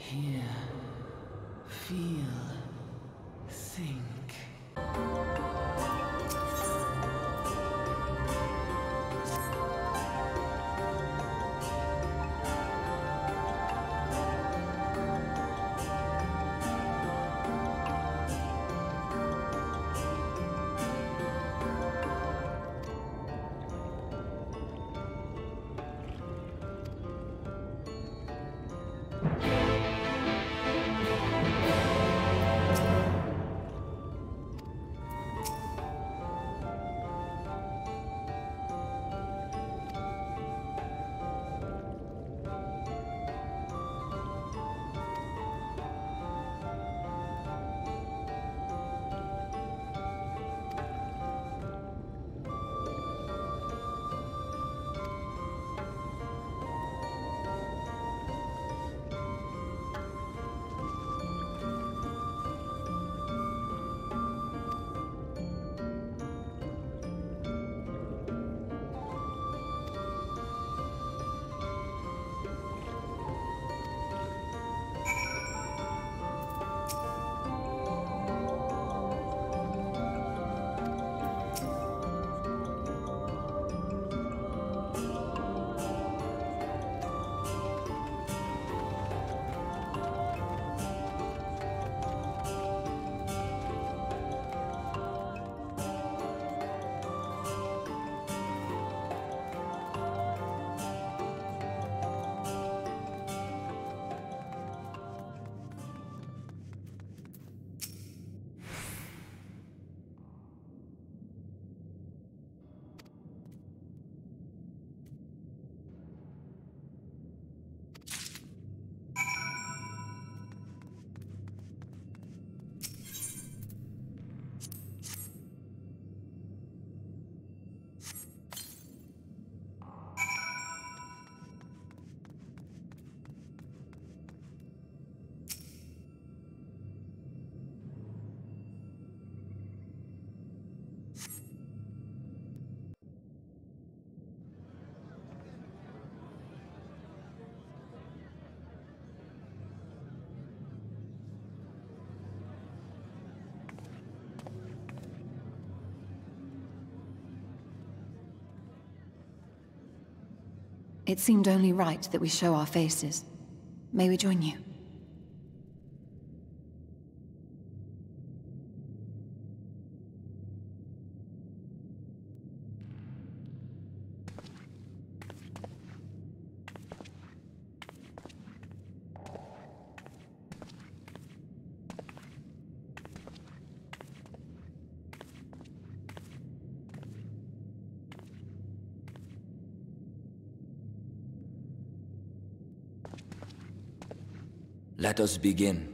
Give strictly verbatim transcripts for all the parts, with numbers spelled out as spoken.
Hear, feel, think. It seemed only right that we show our faces. May we join you? Let us begin.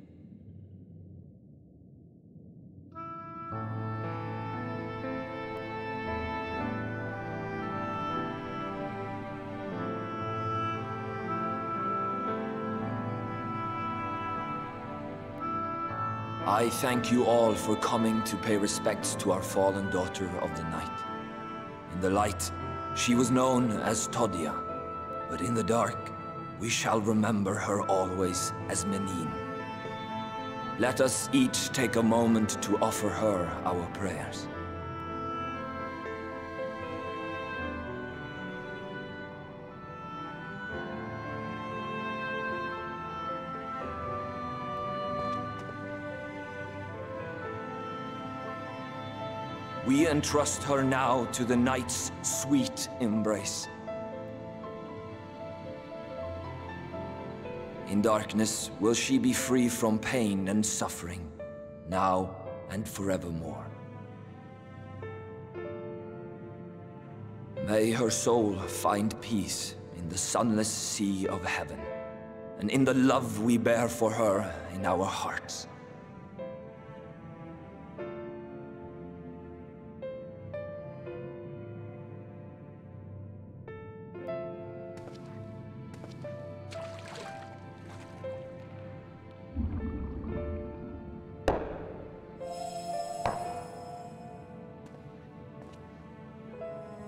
I thank you all for coming to pay respects to our fallen daughter of the night. In the light, she was known as Todia, but in the dark, we shall remember her always as Menine. Let us each take a moment to offer her our prayers. We entrust her now to the night's sweet embrace. In darkness will she be free from pain and suffering, now and forevermore. May her soul find peace in the sunless sea of heaven, and in the love we bear for her in our hearts.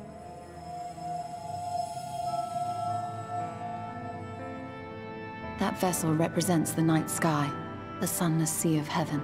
That That vessel represents the night sky, the sunless sea of heaven.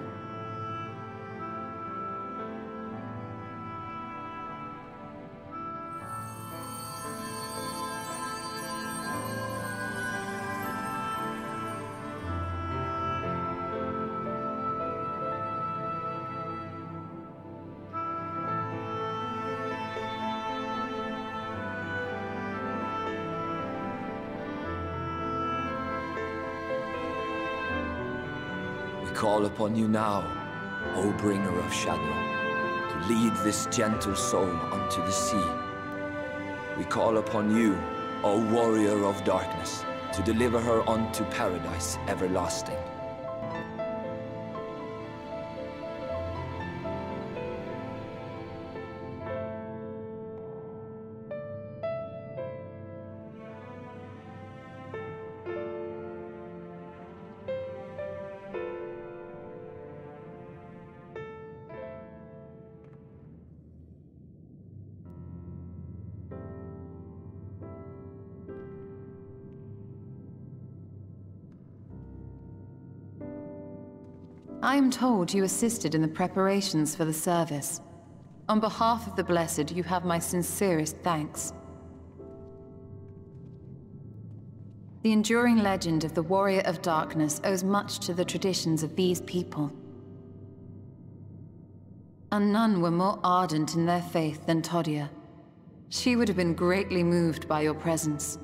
Call upon you now, O bringer of shadow, to lead this gentle soul unto the sea. We call upon you, O warrior of darkness, to deliver her unto paradise everlasting. I am told you assisted in the preparations for the service. On behalf of the Blessed, you have my sincerest thanks. The enduring legend of the Warrior of Darkness owes much to the traditions of these people. And none were more ardent in their faith than Todia. She would have been greatly moved by your presence.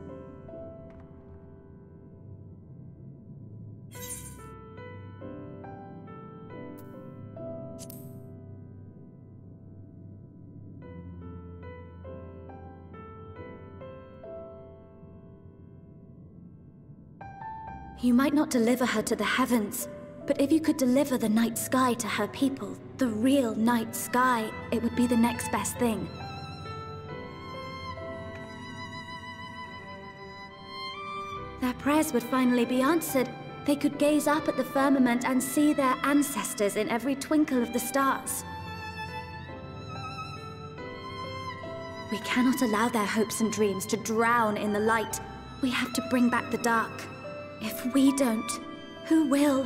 You might not deliver her to the heavens, but if you could deliver the night sky to her people, the real night sky, it would be the next best thing. Their prayers would finally be answered. They could gaze up at the firmament and see their ancestors in every twinkle of the stars. We cannot allow their hopes and dreams to drown in the light. We have to bring back the dark. If we don't, who will?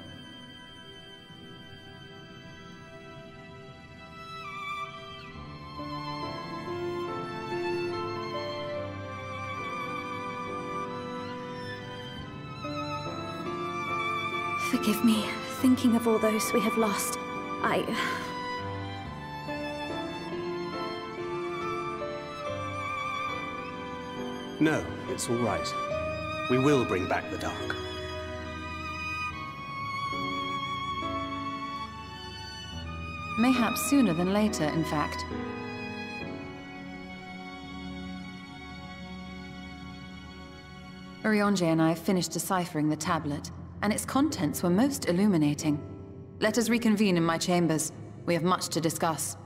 Forgive me, thinking of all those we have lost. I... No, it's all right. We will bring back the dark. Mayhaps sooner than later, in fact. Urianger and I have finished deciphering the tablet, and its contents were most illuminating. Let us reconvene in my chambers. We have much to discuss.